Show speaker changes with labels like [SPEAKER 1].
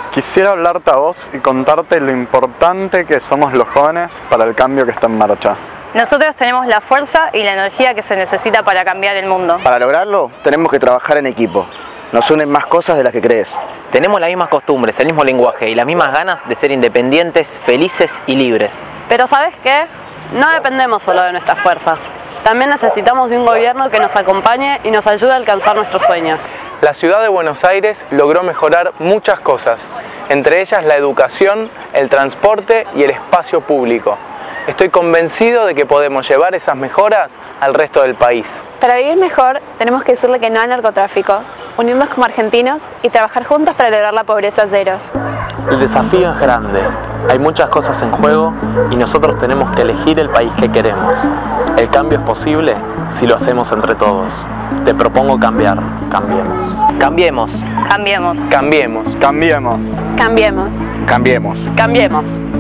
[SPEAKER 1] Quisiera hablarte a vos y contarte lo importante que somos los jóvenes para el cambio que está en marcha.
[SPEAKER 2] Nosotros tenemos la fuerza y la energía que se necesita para cambiar el mundo.
[SPEAKER 3] Para lograrlo, tenemos que trabajar en equipo. Nos unen más cosas de las que crees.
[SPEAKER 4] Tenemos las mismas costumbres, el mismo lenguaje y las mismas ganas de ser independientes, felices y libres.
[SPEAKER 5] Pero ¿sabes qué? No dependemos solo de nuestras fuerzas. También necesitamos de un gobierno que nos acompañe y nos ayude a alcanzar nuestros sueños.
[SPEAKER 6] La ciudad de Buenos Aires logró mejorar muchas cosas, entre ellas la educación, el transporte y el espacio público. Estoy convencido de que podemos llevar esas mejoras al resto del país.
[SPEAKER 7] Para vivir mejor, tenemos que decirle que no al narcotráfico, unirnos como argentinos y trabajar juntos para lograr la pobreza cero.
[SPEAKER 8] El desafío es grande, hay muchas cosas en juego y nosotros tenemos que elegir el país que queremos. El cambio es posible si lo hacemos entre todos. Te propongo cambiar. Cambiemos.
[SPEAKER 4] Cambiemos.
[SPEAKER 2] Cambiemos.
[SPEAKER 6] Cambiemos.
[SPEAKER 1] Cambiemos.
[SPEAKER 7] Cambiemos.
[SPEAKER 3] Cambiemos.
[SPEAKER 5] Cambiemos.